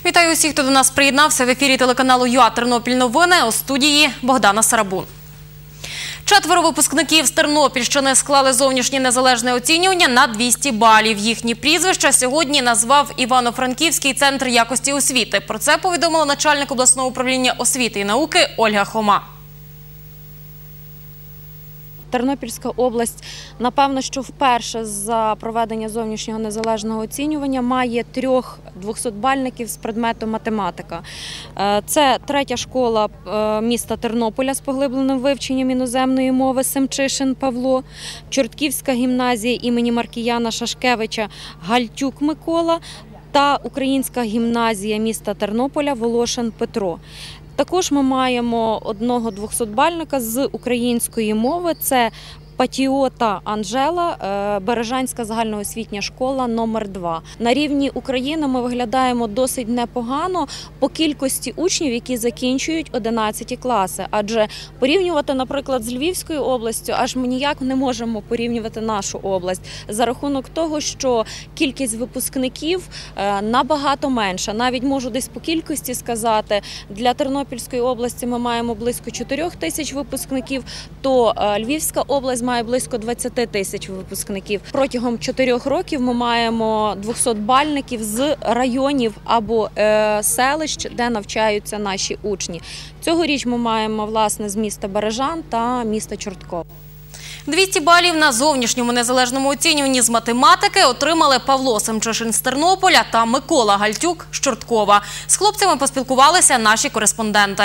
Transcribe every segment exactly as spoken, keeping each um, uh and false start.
Вітаю усіх, хто до нас приєднався. В ефірі телеканалу ЮА Тернопіль новини, у студії Богдана Сарабун. Четверо випускників з Тернопільщини склали зовнішнє незалежне оцінювання на двісті балів. Їхні прізвища сьогодні назвав Івано-Франківський центр якості освіти. Про це повідомила начальник обласного управління освіти і науки Ольга Хома. Тернопільська область, напевно, що вперше за проведення зовнішнього незалежного оцінювання має трьох двохсотбальників з предмету математика. Це третя школа міста Тернополя з поглибленим вивченням іноземної мови Семчишин Павло, Чортківська гімназія імені Маркіяна Шашкевича Гальтюк Микола та Українська гімназія міста Тернополя Волошин Петро. Також ми маємо одного двохсотбальника з української мови – це Патіота Анжела, Бережанська загальноосвітня школа номер два. На рівні України ми виглядаємо досить непогано по кількості учнів, які закінчують одинадцяті класи. Адже порівнювати, наприклад, з Львівською областю, аж ми ніяк не можемо порівнювати нашу область за рахунок того, що кількість випускників набагато менша. Навіть можу десь по кількості сказати, для Тернопільської області ми маємо близько чотирьох тисяч випускників, то Львівська область має близько двадцяти тисяч випускників. Протягом чотирьох років ми маємо двохсотбальників з районів або е, селищ, де навчаються наші учні. Цьогоріч ми маємо, власне, з міста Бережан та міста Чорткова. двісті балів на зовнішньому незалежному оцінюванні з математики отримали Павло Семчишин з Тернополя та Микола Гальтюк з Чорткова. З хлопцями поспілкувалися наші кореспонденти.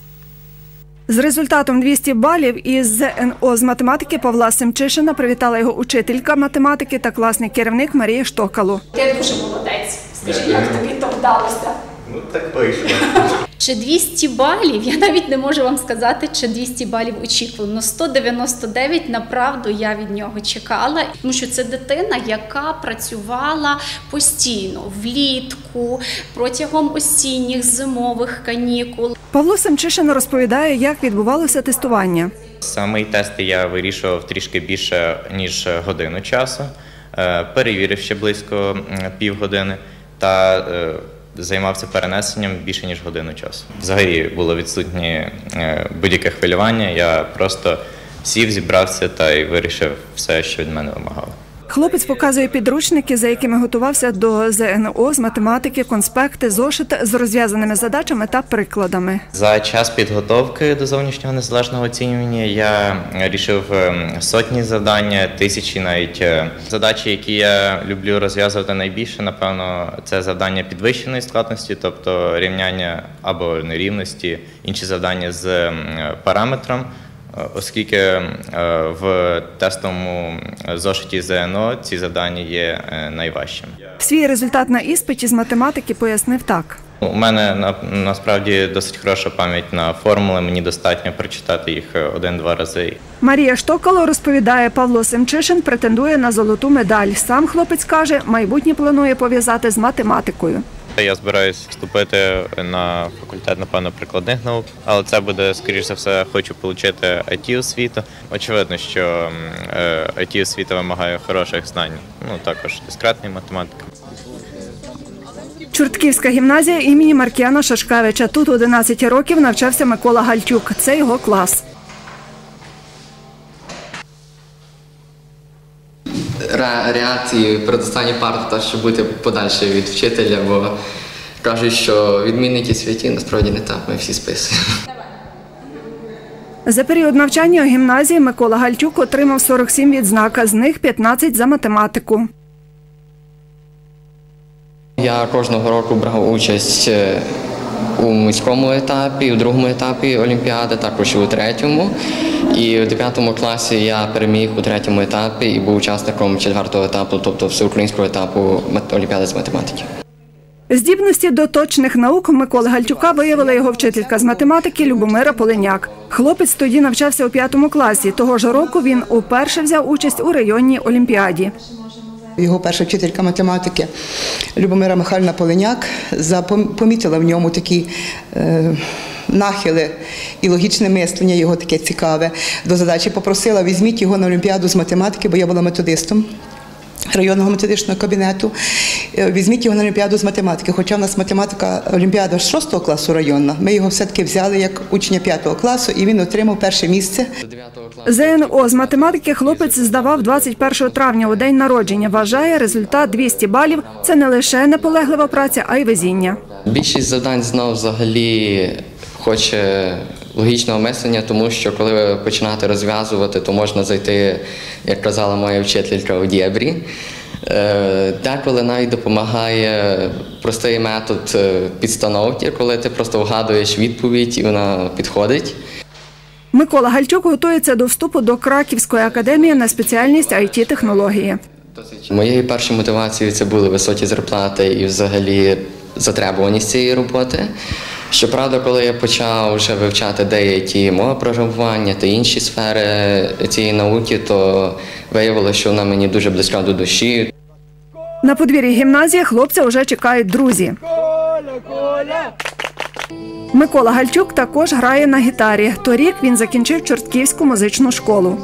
З результатом двісті балів із зе ен о з математики Павла Семчишина привітала його учителька математики та класний керівник Марія Штокало. Ти дуже молодець. Скажи, як тобі то вдалося? Ну, так вийшло. Чи двісті балів? Я навіть не можу вам сказати, чи двісті балів очікувала. Но сто дев'яносто дев'ять, направду, я від нього чекала. Тому що це дитина, яка працювала постійно, влітку, протягом осінніх, зимових канікул. Павло Семчишин розповідає, як відбувалося тестування. Самий тест я вирішував трішки більше, ніж годину часу. Перевірив ще близько півгодини та займався перенесенням більше, ніж годину часу. Взагалі було відсутнє будь-яке хвилювання, я просто сів, зібрався та й вирішив все, що від мене вимагало. Хлопець показує підручники, за якими готувався до зе ен о з математики, конспекти, зошит з розв'язаними задачами та прикладами. За час підготовки до зовнішнього незалежного оцінювання я вирішив сотні завдання, тисячі навіть. Задачі, які я люблю розв'язувати найбільше, напевно, це завдання підвищеної складності, тобто рівняння або нерівності, інші завдання з параметром. Оскільки в тестовому зошиті зе ен о ці завдання є найважчим. Свій результат на іспиті з математики пояснив так. У мене насправді досить хороша пам'ять на формули, мені достатньо прочитати їх один-два рази. Марія Штокало розповідає, Павло Семчишин претендує на золоту медаль. Сам хлопець каже, майбутнє планує пов'язати з математикою. Я збираюсь вступити на факультет, напевно, прикладних наук, але це буде, скоріш за все, хочу отримати ай ті-освіту. Очевидно, що ай ті-освіта вимагає хороших знань, ну також дискретної математики. Чортківська гімназія імені Маркіяна Шашкевича. Тут одинадцять років навчався Микола Гальтюк. Це його клас. Реакції перед останньою партою, та щоб бути подальше від вчителя, бо кажуть, що відмінники святі, насправді не так, ми всі списуємо. За період навчання у гімназії Микола Гальтюк отримав сорок сім відзнак, з них п'ятнадцять за математику. Я кожного року брав участь у міському етапі, у другому етапі Олімпіади, також у третьому. І в дев'ятому класі я переміг у третьому етапі і був учасником четвертого етапу, тобто всеукраїнського етапу Олімпіади з математики. Здібності до точних наук Миколи Гальтюка виявила його вчителька з математики Любомира Полиняк. Хлопець тоді навчався у п'ятому класі. Того ж року він уперше взяв участь у районній олімпіаді. Його перша вчителька математики Любомира Михайлівна Полиняк помітила в ньому такі е, нахили і логічне мислення, його таке цікаве до задачі. Попросила, візьміть його на олімпіаду з математики, бо я була методистом районного методичного кабінету. Візьміть його на олімпіаду з математики. Хоча в нас математика олімпіада з шостого класу районна, ми його все-таки взяли як учня п'ятого класу, і він отримав перше місце. ЗНО з математики хлопець здавав двадцять першого травня у день народження. Вважає, результат двісті балів – це не лише наполеглива праця, а й везіння. Більшість завдань знав взагалі хоче логічного мислення, тому що коли починати розв'язувати, то можна зайти, як казала моя вчителька, у дєбрі. Деколи навіть допомагає простий метод підстановки, коли ти просто вгадуєш відповідь і вона підходить. Микола Гальчук готується до вступу до Краківської академії на спеціальність ай ті-технології. Моєю першою мотивацією це були високі зарплати і взагалі затребуваність цієї роботи. Щоправда, коли я почав вже вивчати деякі мови програмування та інші сфери цієї науки, то виявилося, що вона мені дуже близька до душі. На подвір'ї гімназії хлопця вже чекають друзі. Микола Гальчук також грає на гітарі. Торік він закінчив Чортківську музичну школу.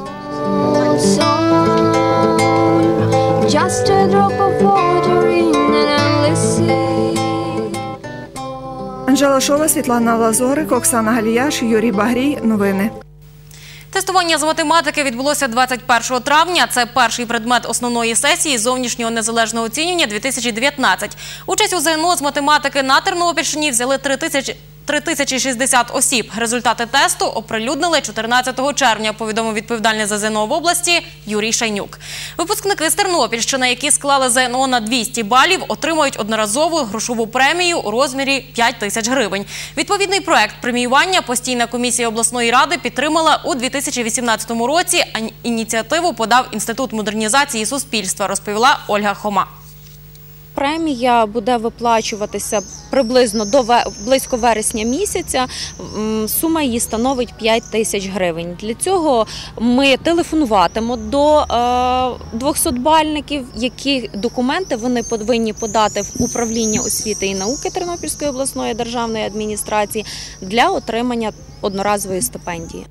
Анжела Шова, Світлана Лазорик, Оксана Галіяш, Юрій Багрій. Новини. Тестування з математики відбулося двадцять першого травня. Це перший предмет основної сесії зовнішнього незалежного оцінювання дві тисячі дев'ятнадцять. Участь у ЗНО з математики на Тернопільщині взяли три тисячі шістдесят осіб. Результати тесту оприлюднили чотирнадцятого червня, повідомив відповідальний за ЗНО в області Юрій Шайнюк. Випускники з Тернопільщини, які склали ЗНО на двісті балів, отримають одноразову грошову премію у розмірі п'ять тисяч гривень. Відповідний проект преміювання постійна комісія обласної ради підтримала у дві тисячі вісімнадцятому році. Ініціативу подав Інститут модернізації суспільства, розповіла Ольга Хома. Премія буде виплачуватися приблизно до близько вересня місяця. Сума її становить п'ять тисяч гривень. Для цього ми телефонуватимо до двохсотбальників, які документи вони повинні подати в управління освіти і науки Тернопільської обласної державної адміністрації для отримання одноразової стипендії.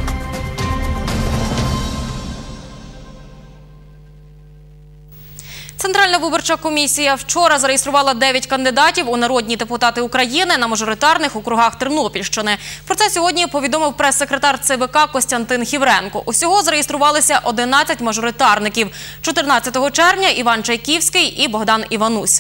Центральна виборча комісія вчора зареєструвала дев'ять кандидатів у народні депутати України на мажоритарних округах Тернопільщини. Про це сьогодні повідомив прес-секретар ЦВК Костянтин Хівренко. Усього зареєструвалися одинадцять мажоритарників. чотирнадцятого червня Іван Чайківський і Богдан Іванусь.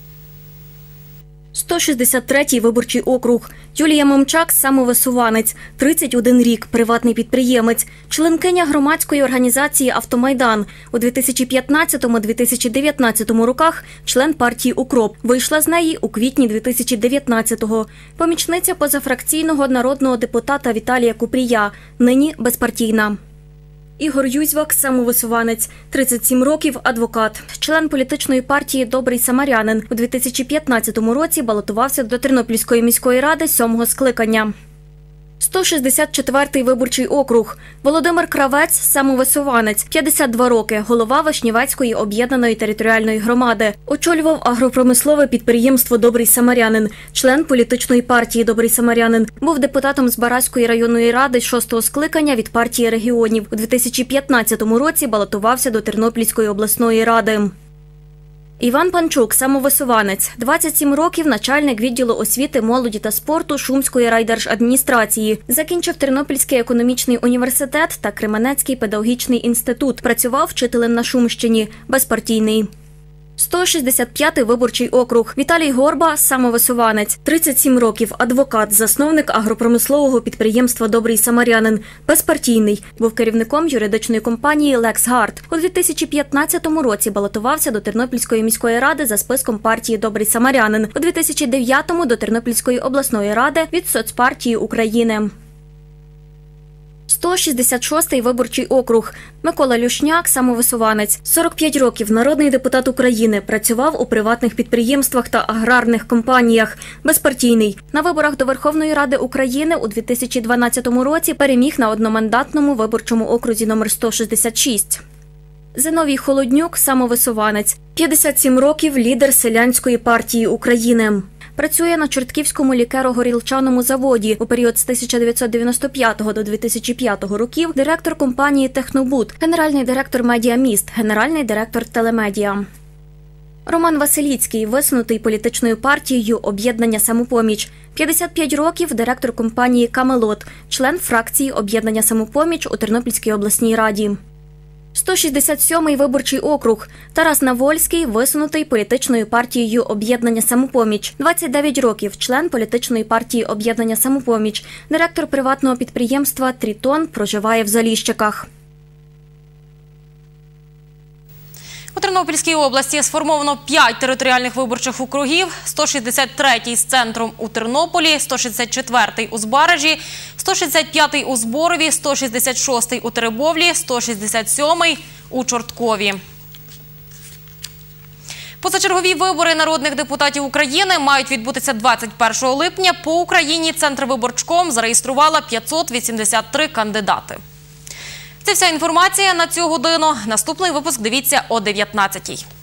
сто шістдесят третій виборчий округ. Юлія Момчак – самовисуванець, тридцять один рік, приватний підприємець, членкиня громадської організації «Автомайдан». У дві тисячі п'ятнадцятому - дві тисячі дев'ятнадцятому роках член партії «Укроп». Вийшла з неї у квітні дві тисячі дев'ятнадцятого. Помічниця позафракційного народного депутата Віталія Купрія, нині безпартійна. Ігор Юзьвак – самовисуванець, тридцять сім років, адвокат. Член політичної партії «Добрий самарянин». У дві тисячі п'ятнадцятому році балотувався до Тернопільської міської ради сьомого скликання. сто шістдесят четвертий виборчий округ. Володимир Кравець – самовисуванець, п'ятдесят два роки, голова Вишнівецької об'єднаної територіальної громади. Очолював агропромислове підприємство «Добрий самарянин», член політичної партії «Добрий самарянин». Був депутатом з Бараської районної ради шостого скликання від партії регіонів. У дві тисячі п'ятнадцятому році балотувався до Тернопільської обласної ради. Іван Панчук – самовисуванець, двадцять сім років, начальник відділу освіти, молоді та спорту Шумської райдержадміністрації. Закінчив Тернопільський економічний університет та Кременецький педагогічний інститут. Працював вчителем на Шумщині, безпартійний. сто шістдесят п'ятий виборчий округ. Віталій Горба – самовисуванець, тридцять сім років, адвокат, засновник агропромислового підприємства «Добрий самарянин», безпартійний. Був керівником юридичної компанії «Лексгард». У дві тисячі п'ятнадцятому році балотувався до Тернопільської міської ради за списком партії «Добрий самарянин». У дві тисячі дев'ятому до Тернопільської обласної ради від Соцпартії України. сто шістдесят шостий виборчий округ. Микола Люшняк – самовисуванець, сорок п'ять років, народний депутат України, працював у приватних підприємствах та аграрних компаніях, безпартійний. На виборах до Верховної Ради України у дві тисячі дванадцятому році переміг на одномандатному виборчому окрузі номер сто шістдесят шість. Зиновій Холоднюк – самовисуванець, п'ятдесят сім років, лідер Селянської партії України. Працює на Чортківському лікеро-горілчаному заводі. У період з тисяча дев'ятсот дев'яносто п'ятого до дві тисячі п'ятого років директор компанії «Технобуд», генеральний директор «Медіаміст», генеральний директор «Телемедіа». Роман Василіцький, висунутий політичною партією «Об'єднання «Самопоміч». п'ятдесят п'ять років, директор компанії «Камелот», член фракції «Об'єднання «Самопоміч» у Тернопільській обласній раді. сто шістдесят сьомий виборчий округ. Тарас Навольський, висунутий політичною партією «Об'єднання «Самопоміч». двадцять дев'ять років, член політичної партії «Об'єднання «Самопоміч», директор приватного підприємства «Трітон», проживає в Заліщиках. У Тернопільській області сформовано п'ять територіальних виборчих округів, сто шістдесят третій з центром у Тернополі, сто шістдесят четвертий у Збаражі, сто шістдесят п'ятий у Зборові, сто шістдесят шостий у Теребовлі, сто шістдесят сьомий у Чорткові. Позачергові вибори народних депутатів України мають відбутися двадцять першого липня. По Україні Центрвиборчком зареєструвала п'ятсот вісімдесят три кандидати. Це вся інформація на цю годину. Наступний випуск дивіться о дев'ятнадцятій.